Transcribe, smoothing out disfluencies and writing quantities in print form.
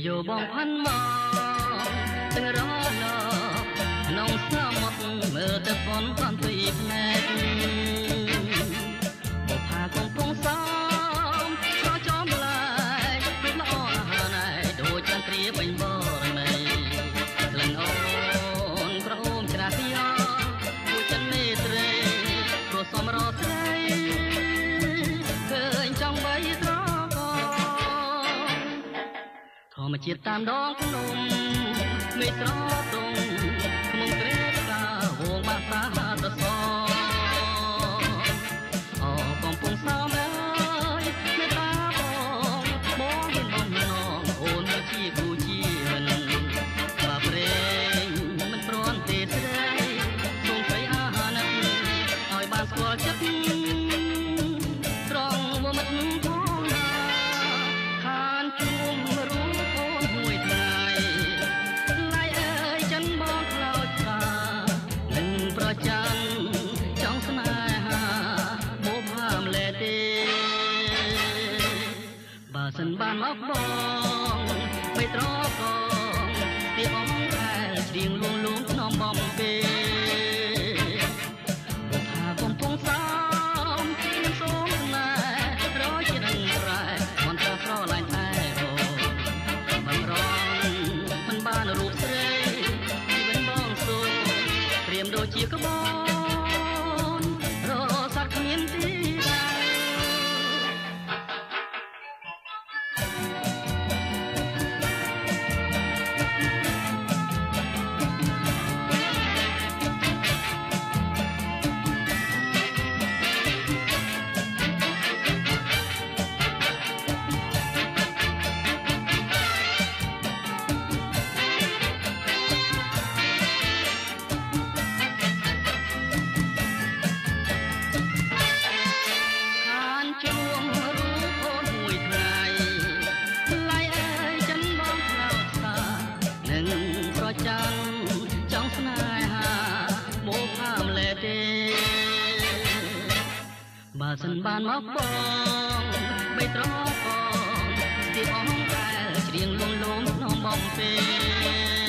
យោបងផាន់មកទាំងរលក្នុងស្នាមត់មើលទៅប៉ុនបានពីភ្នែកបុផាកំពុងសំស្រោចំឡាយពេលល្អណាស់ដូចចន្ទ្រាបេញបរណីក្លិនអូនក្រអូមច្រាទីអមួយចិនមេត្រីព្រោះសំរស្រីឃើញចង់បីត្រធម្មជាតិតាមដងភ្នំមេស្រទងក្នុងត្រេកតាវងបាសាតសអកំពុងសោមអើយមេតាបងមានបំណងអូនមកជាគូជាមិនបាប្រេងមិនព្រមទេស្រីសូមស្រីអាណិតឲ្យបានស្គាល់ចិត្តត្រង់មកមិនផងណាខានជួមរូបអូនមួយថ្ងៃឡៃអើយចិនបងខ្លោចថានឹងប្រច័នចង់ស្នេហាមកផាមលែទេបើសិនបានមកបងបីត្រកងទីអំខែច្រៀងលួងលួងក្នុងបំពេបុផាកំពុងសោមខ្ញុំសូមស្នេហ៍រយជាដឹងរ៉ែមន្តស្រឡាញ់តែបងរងមិនបានរូបស្រីជីវិតបងសូមព្រាមដូចជាក្បូនរស័ក្តិគ្មានទីដែរជួមរូបអូនមួយថ្ងៃឡៃអើយចិនបងខ្លោចសានឹងប្រច័នចង់ស្នេហាមកផាមលែទេបើសិនបានមកបងបីត្រកងទីអំតែច្រៀងលងលងក្នុងបំពេ